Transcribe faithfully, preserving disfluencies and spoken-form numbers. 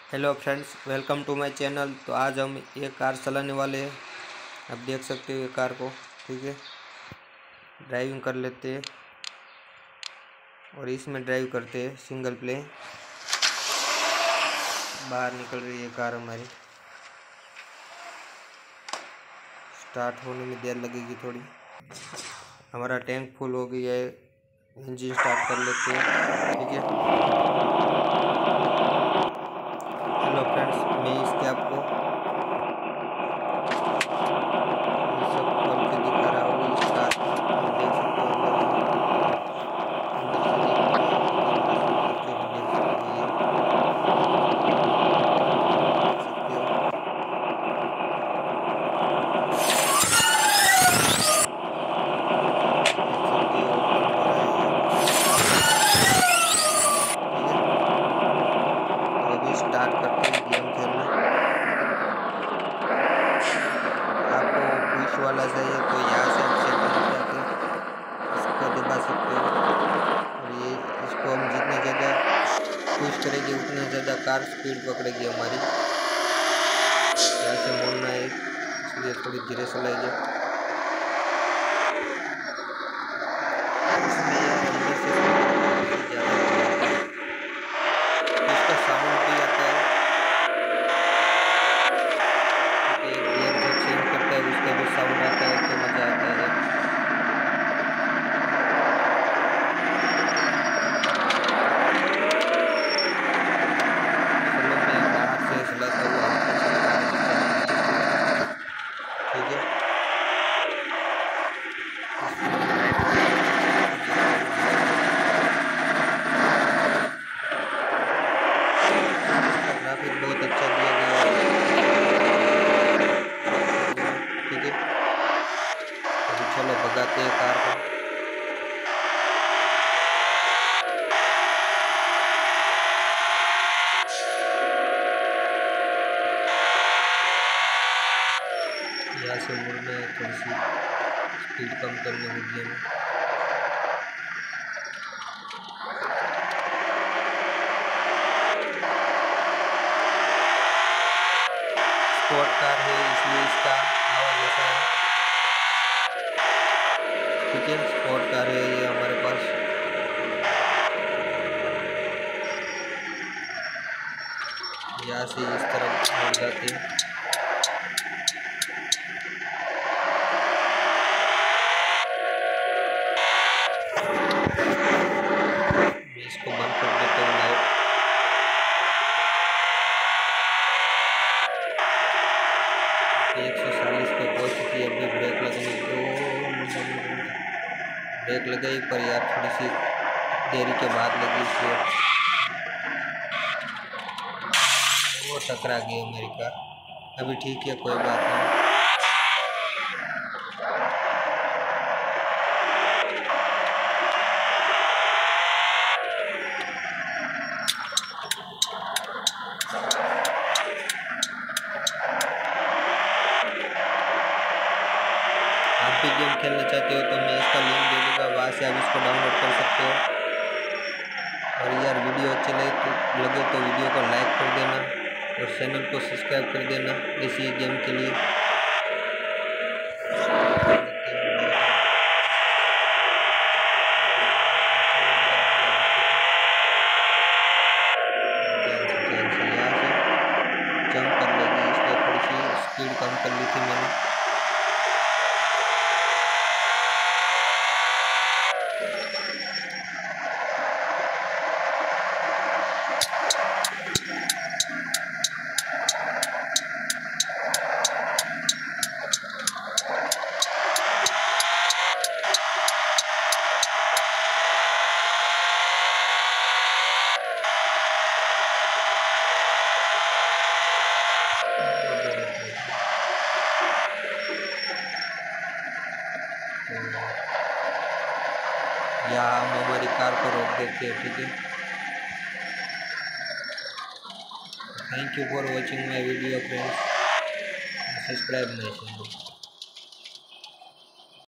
Hello friends, welcome to my channel. तो आज हम एक कार चलाने वाले हैं। आप देख सकते हो ये कार को, ठीक है। ड्राइविंग कर लेते हैं और इसमें ड्राइव करते हैं सिंगल प्ले। बाहर निकल रही है कार हमारी। स्टार्ट होने में देर लगेगी थोड़ी। हमारा टैंक फुल हो गया है। इंजन स्टार्ट कर लेते हैं, ठीक है। हेलो फ्रेंड्स, मैं इसके आपको ये सब खोल के दिखा रहा हूँ। इस कार को देख सकते हो अंदर अंदर से देख करके भी देख सकते हो। स्टार्ट करते हैं गेम खेलना। आपको पुश वाला चाहिए तो यहाँ से आप सेटिंग जाके इसको दबा सकते हो। और ये इसको हम जितना ज़्यादा पुश करेंगे उतना ज़्यादा कार स्पीड पकड़ेगी हमारी। यहाँ से मोड़ना है, इसलिए थोड़ी धीरे चलाइए। इसमें अंदर से ज़्यादा इसका साउंड भी आता है। गियर जब चेंज करता है उसका भी साउंड आता है तो मज़ा आता है। चलो मैं बाहर से चलाता हूँ आपको, ठीक है। ग्राफिक बहुत अच्छा दिया गया है, ठीक है। अभी चलो भगाते हैं कार को। यहाँ से मुड़ना है, थोड़ी सी स्पीड कम करनी होगी हमें। स्पोर्ट कार है इसलिए इसका आवाज़ ऐसा है, ठीक है। स्पोर्ट कार है ये हमारे पास। यहाँ से इस तरफ हो जाते हैं। मैं इसको बंद कर देता हूँ लाइट। एक सौ चालीस पे पहुँच चुकी है। अभी ब्रेक लगने दो। ब्रेक लगाई पर यार थोड़ी सी देरी के बाद लगी, इसलिए वो टकरा गई मेरी कार। अभी ठीक है, कोई बात नहीं। आप भी गेम खेलना चाहते हो तो मैं इसका लिंक दे दूँगा, वहाँ से आप इसको डाउनलोड कर सकते हो। और यार वीडियो अच्छे लगे तो लगे तो वीडियो को लाइक कर देना और चैनल को सब्सक्राइब कर देना इसी गेम के लिए। जंप कर लेगी, इसलिए थोड़ी सी स्पीड कम कर ली थी मैंने। या हम हमारी कार को रोक देते हैं, ठीक है। Thank you for watching my video friends. Subscribe my channel.